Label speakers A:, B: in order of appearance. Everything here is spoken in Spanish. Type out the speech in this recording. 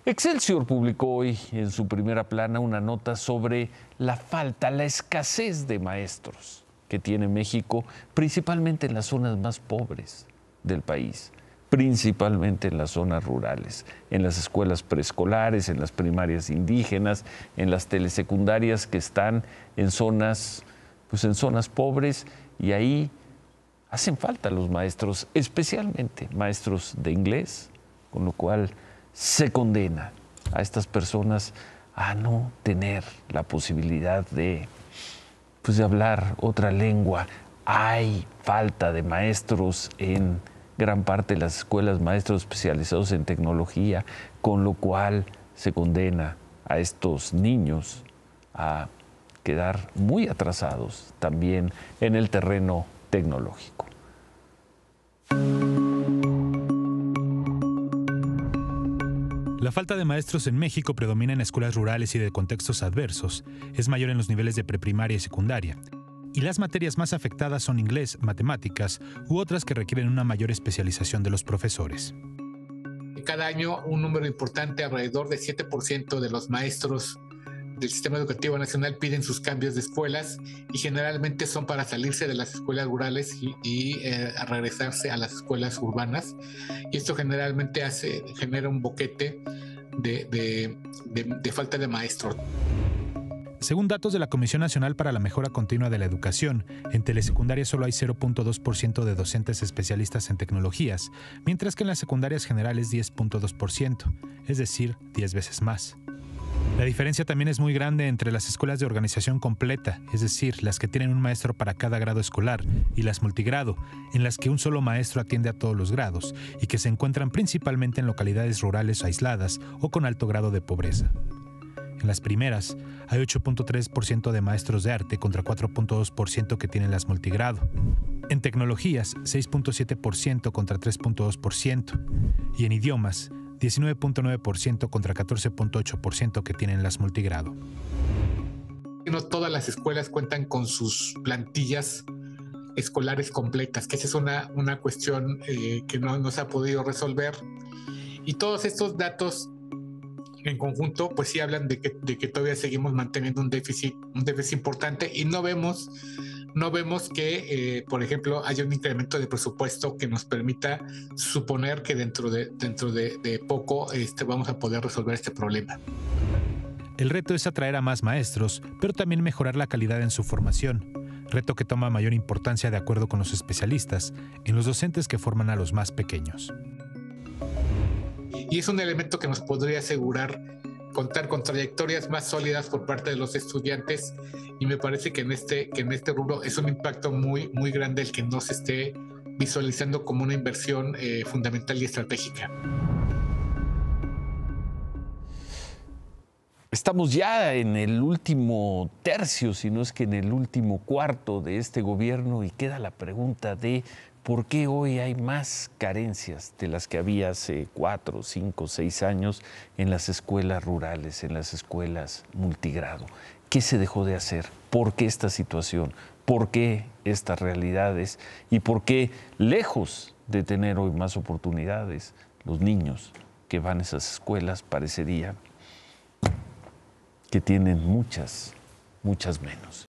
A: Excelsior publicó hoy en su primera plana una nota sobre la falta, la escasez de maestros que tiene México, principalmente en las zonas más pobres del país, principalmente en las zonas rurales, en las escuelas preescolares, en las primarias indígenas, en las telesecundarias que están en zonas, en zonas pobres, y ahí hacen falta los maestros, especialmente maestros de inglés, con lo cual se condena a estas personas a no tener la posibilidad de hablar otra lengua. Hay falta de maestros en gran parte de las escuelas, maestros especializados en tecnología, con lo cual se condena a estos niños a quedar muy atrasados también en el terreno tecnológico.
B: La falta de maestros en México predomina en escuelas rurales y de contextos adversos, es mayor en los niveles de preprimaria y secundaria. Y las materias más afectadas son inglés, matemáticas u otras que requieren una mayor especialización de los profesores.
C: Cada año un número importante, alrededor de 7% de los maestros del Sistema Educativo Nacional piden sus cambios de escuelas y generalmente son para salirse de las escuelas rurales y regresarse a las escuelas urbanas. Y esto generalmente genera un boquete de falta de maestros.
B: Según datos de la Comisión Nacional para la Mejora Continua de la Educación, en telesecundaria solo hay 0.2% de docentes especialistas en tecnologías, mientras que en las secundarias generales 10.2%, es decir, 10 veces más. La diferencia también es muy grande entre las escuelas de organización completa, es decir, las que tienen un maestro para cada grado escolar, y las multigrado, en las que un solo maestro atiende a todos los grados y que se encuentran principalmente en localidades rurales aisladas o con alto grado de pobreza. En las primeras, hay 8.3% de maestros de arte contra 4.2% que tienen las multigrado. En tecnologías, 6.7% contra 3.2%. Y en idiomas, 19.9% contra 14.8% que tienen las multigrado.
C: No todas las escuelas cuentan con sus plantillas escolares completas, que esa es una cuestión que no se ha podido resolver. Y todos estos datos en conjunto, pues sí hablan de que todavía seguimos manteniendo un déficit importante y no vemos que, por ejemplo, haya un incremento de presupuesto que nos permita suponer que dentro de poco vamos a poder resolver este problema.
B: El reto es atraer a más maestros, pero también mejorar la calidad en su formación. Reto que toma mayor importancia de acuerdo con los especialistas en los docentes que forman a los más pequeños.
C: Y es un elemento que nos podría asegurar contar con trayectorias más sólidas por parte de los estudiantes, y me parece que en este rubro es un impacto muy, muy grande el que no se esté visualizando como una inversión fundamental y estratégica.
A: Estamos ya en el último tercio, si no es que en el último cuarto de este gobierno, y queda la pregunta de ¿por qué hoy hay más carencias de las que había hace 4, 5, 6 años en las escuelas rurales, en las escuelas multigrado? ¿Qué se dejó de hacer? ¿Por qué esta situación? ¿Por qué estas realidades? ¿Y por qué, lejos de tener hoy más oportunidades, los niños que van a esas escuelas parecería que tienen muchas menos?